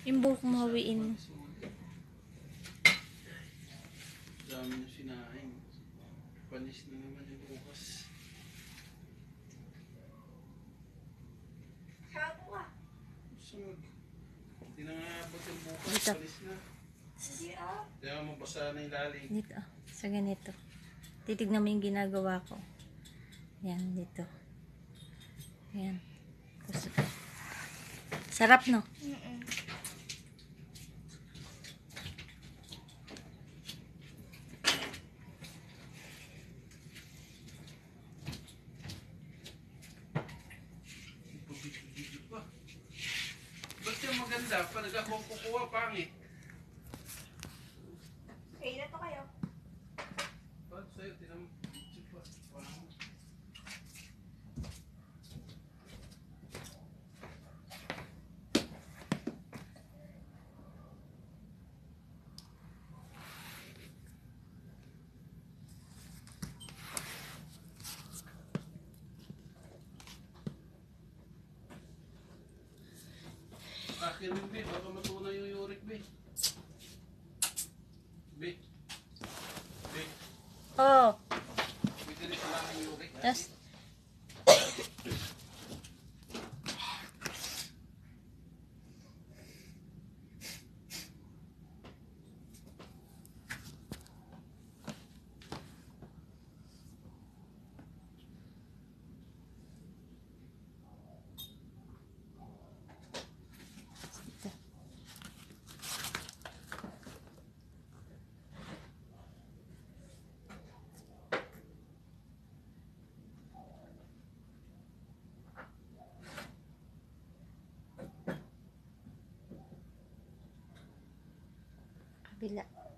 Yung buhok mo hawiin mo. Dami na sinahin. Panis na naman yung bukas. Sunod. Hindi na nga abot yung bukas. Dito. Panis na. Kaya mabasa na yung lalim. Dito. Sa ganito. Titignan mo yung ginagawa ko. Yan, dito. Yan. Sarap, no? Video pa. Ba't yung maganda? Pag ako kukuha, pangit. Okay na to kayo. Ba't sa'yo, tinang video pa. Pangit. Akin rin, be. Baka matunaw yung uric, be. Be. Be. Oh. Pwede rin sa namin yung uric. Tapos, kabila.